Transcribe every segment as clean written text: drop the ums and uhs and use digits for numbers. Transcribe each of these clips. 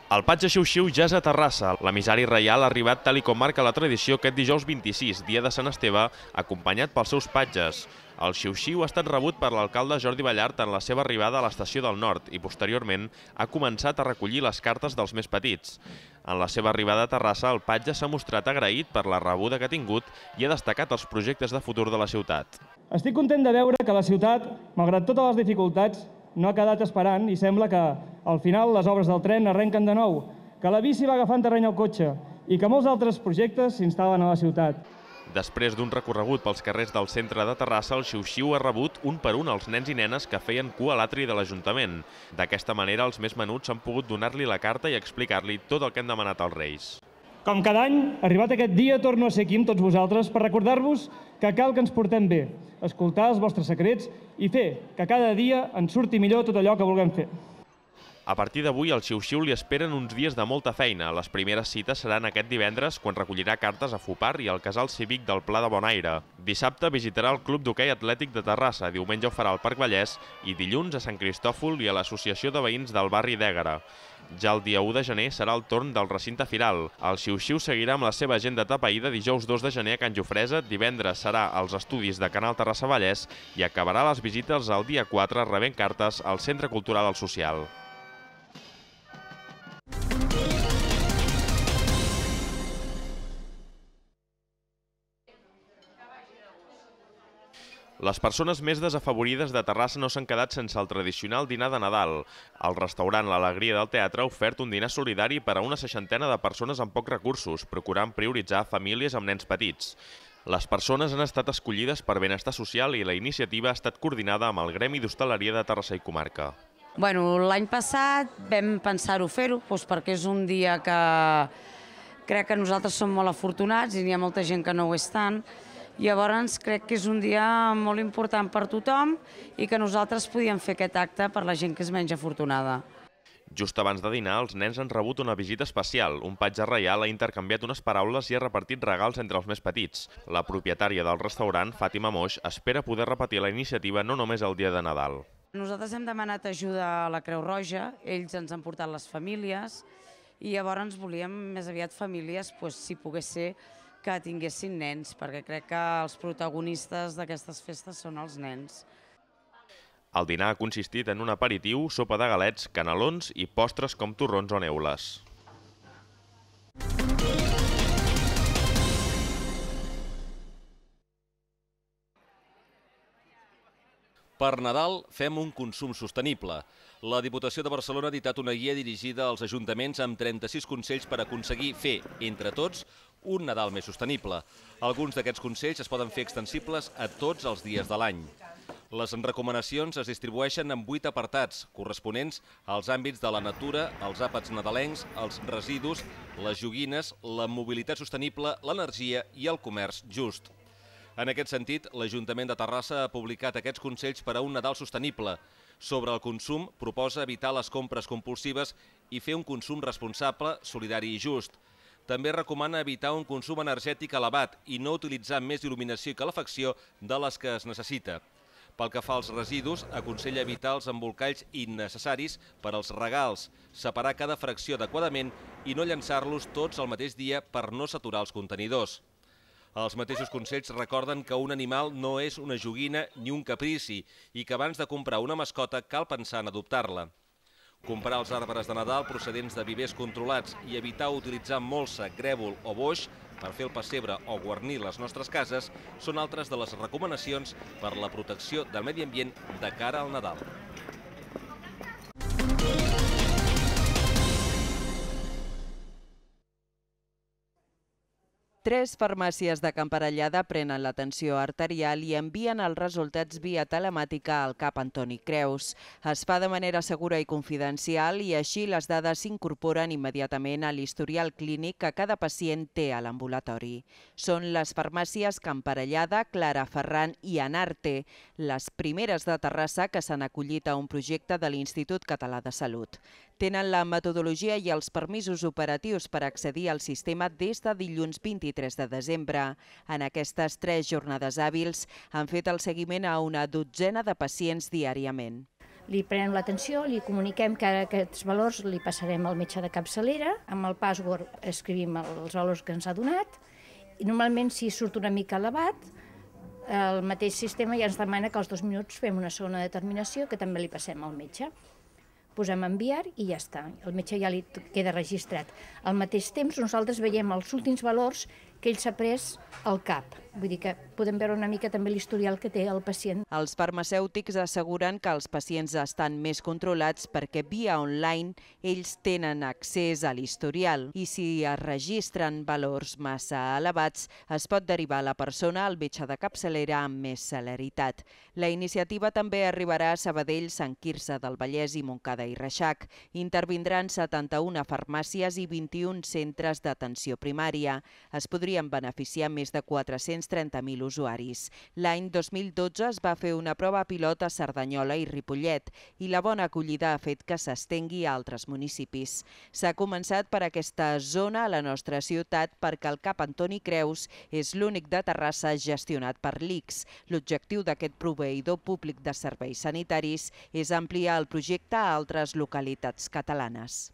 El patge Xiu-Xiu ja és a Terrassa. L'emissari reial ha arribat tal i com marca la tradició aquest dijous 26, dia de Sant Esteve, acompanyat pels seus patges. El Xiu-Xiu ha estat rebut per l'alcalde Jordi Ballart en la seva arribada a l'estació del Nord i, posteriorment, ha començat a recollir les cartes dels més petits. En la seva arribada a Terrassa, el patge s'ha mostrat agraït per la rebuda que ha tingut i ha destacat els projectes de futur de la ciutat. Estic content de veure que la ciutat, malgrat totes les dificultats, no ha quedat esperant i sembla que, al final, les obres del tren arrenquen de nou, que la bici va agafant terreny al cotxe i que molts altres projectes s'instal·len a la ciutat. Després d'un recorregut pels carrers del centre de Terrassa, el Xiu-Xiu ha rebut un per un els nens i nenes que feien cua a l'atri de l'Ajuntament. D'aquesta manera, els més menuts han pogut donar-li la carta i explicar-li tot el que han demanat als Reis. Com cada any, arribat aquest dia, torno a ser aquí amb tots vosaltres per recordar-vos que cal que ens portem bé, escoltar els vostres secrets i fer que cada dia ens surti millor tot allò que vulguem fer. A partir d'avui, al Xiu-Xiu li esperen uns dies de molta feina. Les primeres cites seran aquest divendres, quan recollirà cartes a Fupar i al Casal Cívic del Pla de Bonaire. Dissabte visitarà el Club d'Hoquei Atlètic de Terrassa, diumenge ho farà al Parc Vallès i dilluns a Sant Cristòfol i a l'Associació de Veïns del barri d'Ègara. Ja el dia 1 de gener serà el torn del recinte firal. El Xiu-Xiu seguirà amb la seva agenda atapeïda dijous 2 de gener a Can Jofresa, divendres serà als estudis de Canal Terrassa Vallès i acabarà les visites el dia 4 rebent cartes al Centre Cultural al Social. Les persones més desafavorides de Terrassa no s'han quedat sense el tradicional dinar de Nadal. El restaurant L'Alegria del Teatre ha ofert un dinar solidari per a una 60ena de persones amb pocs recursos, procurant prioritzar famílies amb nens petits. Les persones han estat escollides per Benestar Social i la iniciativa ha estat coordinada amb el Gremi d'Hostaleria de Terrassa i Comarca. L'any passat vam pensar-ho fer-ho perquè és un dia que crec que nosaltres som molt afortunats i n'hi ha molta gent que no ho és tant. Llavors crec que és un dia molt important per tothom i que nosaltres podíem fer aquest acte per la gent que és menys afortunada. Just abans de dinar, els nens han rebut una visita especial. Un patge reial ha intercanviat unes paraules i ha repartit regals entre els més petits. La propietària del restaurant, Fàtima Moix, espera poder repetir la iniciativa no només el dia de Nadal. Nosaltres hem demanat ajuda a la Creu Roja, ells ens han portat les famílies i llavors volíem més aviat famílies, si pogués ser, que tinguessin nens, perquè crec que els protagonistes d'aquestes festes són els nens. El dinar ha consistit en un aperitiu, sopa de galets, canelons i postres com torrons o neules. Per Nadal fem un consum sostenible. La Diputació de Barcelona ha editat una guia dirigida als ajuntaments amb 36 consells per aconseguir fer, entre tots, un Nadal més sostenible. Alguns d'aquests consells es poden fer extensibles a tots els dies de l'any. Les recomanacions es distribueixen en 8 apartats, corresponents als àmbits de la natura, els àpats nadalencs, els residus, les joguines, la mobilitat sostenible, l'energia i el comerç just. En aquest sentit, l'Ajuntament de Terrassa ha publicat aquests consells per a un Nadal sostenible. Sobre el consum, proposa evitar les compres compulsives i fer un consum responsable, solidari i just. També recomana evitar un consum energètic elevat i no utilitzar més il·luminació i calefacció de les que es necessita. Pel que fa als residus, aconsella evitar els embolcalls innecessaris per als regals, separar cada fracció adequadament i no llançar-los tots el mateix dia per no saturar els contenidors. Els mateixos consells recorden que un animal no és una joguina ni un caprici i que abans de comprar una mascota cal pensar en adoptar-la. Comprar els arbres de Nadal procedents de vivers controlats i evitar utilitzar molsa, grèvol o boix per fer el pessebre o guarnir les nostres cases són altres de les recomanacions per la protecció del medi ambient de cara al Nadal. Tres farmàcies de Camparellada prenen l'atenció arterial i envien els resultats via telemàtica al CAP Antoni Creus. Es fa de manera segura i confidencial i així les dades s'incorporen immediatament a l'historial clínic que cada pacient té a l'ambulatori. Són les farmàcies Camparellada, Clara Ferran i Anarte, les primeres de Terrassa que s'han acollit a un projecte de l'Institut Català de Salut. Tenen la metodologia i els permisos operatius per accedir al sistema des de dilluns 23 de desembre. En aquestes 3 jornades hàbils han fet el seguiment a una dotzena de pacients diàriament. li prenem l'atenció, li comuniquem que aquests valors li passarem al metge de capçalera, amb el password escrivim els valors que ens ha donat, i normalment si surt una mica elevat, el mateix sistema ja ens demana que als 2 minuts fem una segona determinació que també li passem al metge. Posem enviar i ja està, el metge ja li queda registrat. Al mateix temps nosaltres veiem els últims valors que ell s'ha pres al cap. Vull dir que podem veure una mica també l'historial que té el pacient. Els farmacèutics asseguren que els pacients estan més controlats perquè via online ells tenen accés a l'historial i si es registren valors massa elevats es pot derivar la persona al metge de capçalera amb més celeritat. La iniciativa també arribarà a Sabadell, Sant Quirze del Vallès i Montcada i Reixac. Intervindran 71 farmàcies i 21 centres d'atenció primària. Es podrien beneficiar més de 430.000 usuaris. L'any 2012 es va fer una prova pilot a Cerdanyola i Ripollet i la bona acollida ha fet que s'estengui a altres municipis. S'ha començat per aquesta zona a la nostra ciutat perquè el CAP Antoni Creus és l'únic de Terrassa gestionat per l'ICS. L'objectiu d'aquest proveïdor públic de serveis sanitaris és ampliar el projecte a altres localitats catalanes.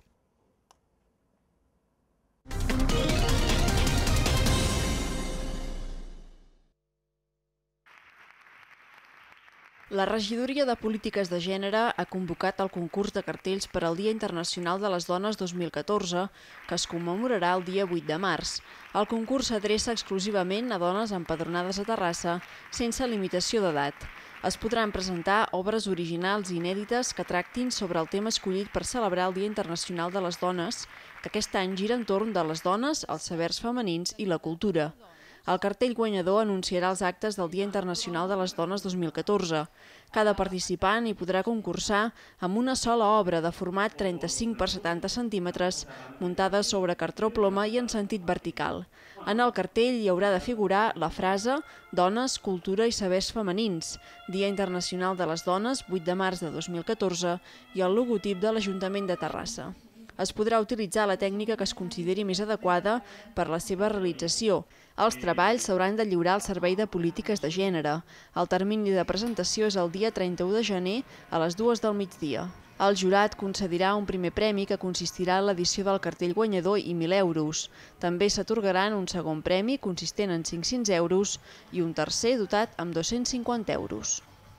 La Regidoria de Polítiques de Gènere ha convocat el concurs de cartells per al Dia Internacional de les Dones 2014, que es commemorarà el dia 8 de març. El concurs s'adreça exclusivament a dones empadronades a Terrassa, sense limitació d'edat. Es podran presentar obres originals i inèdites que tractin sobre el tema escollit per celebrar el Dia Internacional de les Dones, que aquest any gira entorn de les dones, els sabers femenins i la cultura. El cartell guanyador anunciarà els actes del Dia Internacional de les Dones 2014. Cada participant hi podrà concursar amb una sola obra de format 35 per 70 centímetres, muntada sobre cartró ploma i en sentit vertical. En el cartell hi haurà de figurar la frase «Dones, cultura i sabers femenins», Dia Internacional de les Dones, 8 de març de 2014, i el logotip de l'Ajuntament de Terrassa. Es podrà utilitzar la tècnica que es consideri més adequada per la seva realització. Els treballs s'hauran de lliurar al Servei de Polítiques de Gènere. El termini de presentació és el dia 31 de gener a les 2 del migdia. El jurat concedirà un primer premi que consistirà en l'edició del cartell guanyador i 1.000 euros. També s'atorgaran un segon premi consistent en 500 euros i un tercer dotat amb 250 euros.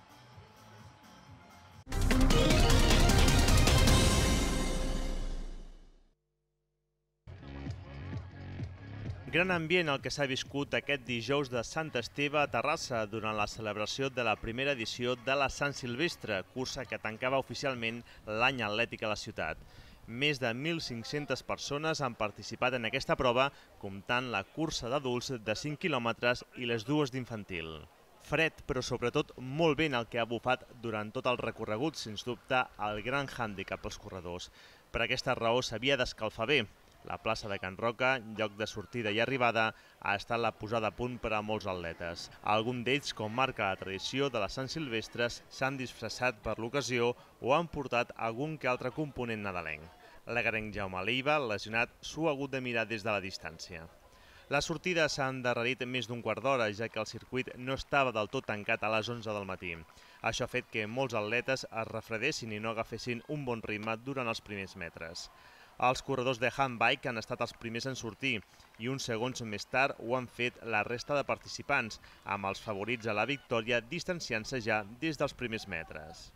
Gran ambient el que s'ha viscut aquest dijous de Sant Esteve a Terrassa durant la celebració de la primera edició de la Sant Silvestre, cursa que tancava oficialment l'any atlètic a la ciutat. Més de 1.500 persones han participat en aquesta prova, comptant la cursa d'adults de 5 quilòmetres i les dues d'infantil. Fred, però sobretot molt vent el que ha bufat durant tot el recorregut, sens dubte el gran hàndicap als corredors. Per aquesta raó s'havia d'escalfar bé. La plaça de Can Roca, lloc de sortida i arribada, ha estat la posada a punt per a molts atletes. Alguns d'ells, com marca la tradició de les Sant Silvestres, s'han disfressat per l'ocasió o han portat algun que altre component nadalenc. L'agarenc Jaume Leiva, lesionat, s'ho ha hagut de mirar des de la distància. La sortida s'ha endarrerit més d'un quart d'hora, ja que el circuit no estava del tot tancat a les 11 del matí. Això ha fet que molts atletes es refredessin i no agafessin un bon ritme durant els primers metres. Els corredors de handbike han estat els primers en sortir i uns segons més tard ho han fet la resta de participants, amb els favorits a la victòria distanciant-se ja des dels primers metres.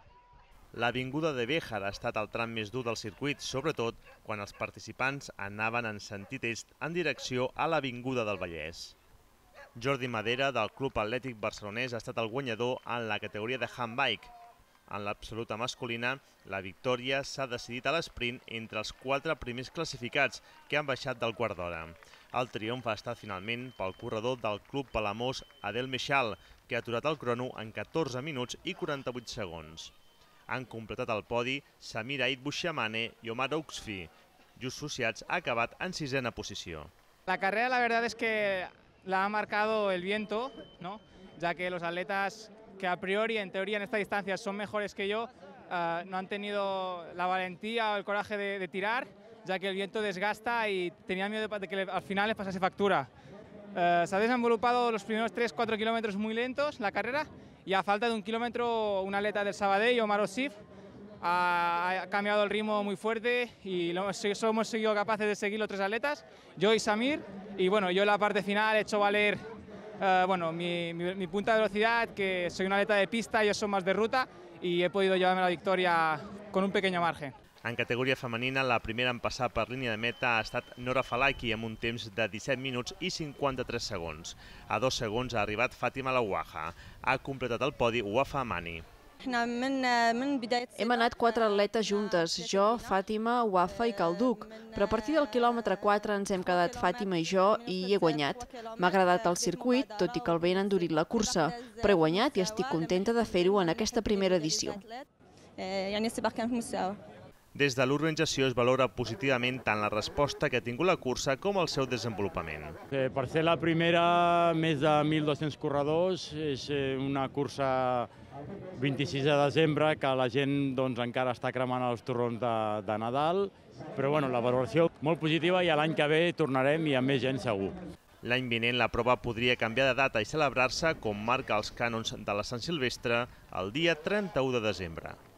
L'avinguda de Béjar ha estat el tram més dur del circuit, sobretot quan els participants anaven en sentit est en direcció a l'avinguda del Vallès. Jordi Madera, del Club Atlètic Barcelonès, ha estat el guanyador en la categoria de handbike. En l'absoluta masculina, la victòria s'ha decidit a l'esprint entre els 4 primers classificats que han baixat del quart d'hora. El triomf ha estat finalment pel corredor del Club Palamós, Adel Meixal, que ha aturat el crono en 14 minuts i 48 segons. Han completat el podi Samir Aid Bouchamane i Omar Ouxfi. Just Sociats ha acabat en 6a posició. La carrera, la verdad es que la ha marcado el viento, ¿no? Ya que los atletas que a priori, en teoría, en esta distancia son mejores que yo, no han tenido la valentía o el coraje de tirar, ya que el viento desgasta y tenía miedo de que al final les pasase factura. Se ha desenvolupado los primeros 3-4 kilómetros muy lentos la carrera y a falta de 1 kilómetro un atleta del Sabadell, Omar Osif, ha cambiado el ritmo muy fuerte y hemos sido capaces de seguir los 3 atletas, yo y Samir, y bueno, yo en la parte final he hecho valer mi punta de velocidad, que soy un atleta de pista, ellos son más de ruta, y he podido llevarme la victoria con un pequeño margen. En categoria femenina, la primera en passar per línia de meta ha estat Nora Falaki amb un temps de 17 minuts i 53 segons. A 2 segons ha arribat Fàtima Laouaha. Ha completat el podi Wafa Amani. Hem anat 4 atletes juntes, jo, Fàtima, Wafa i Calduc, però a partir del quilòmetre 4 ens hem quedat Fàtima i jo i he guanyat. M'ha agradat el circuit, tot i que el vent ha endurit la cursa, però he guanyat i estic contenta de fer-ho en aquesta primera edició. Des de l'organització es valora positivament tant la resposta que ha tingut la cursa com el seu desenvolupament. Per ser la primera, més de 1.200 corredors, és una cursa 26 de desembre que la gent encara està cremant els torrons de Nadal, però la valoració molt positiva i l'any que ve tornarem i amb més gent segur. L'any vinent la prova podria canviar de data i celebrar-se, com marca els cànons de la Sant Silvestre, el dia 31 de desembre.